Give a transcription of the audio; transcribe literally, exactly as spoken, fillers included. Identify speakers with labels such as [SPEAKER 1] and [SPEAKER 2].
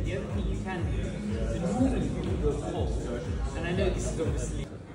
[SPEAKER 1] the other thing you can do is normally you can go full. And I know this is obviously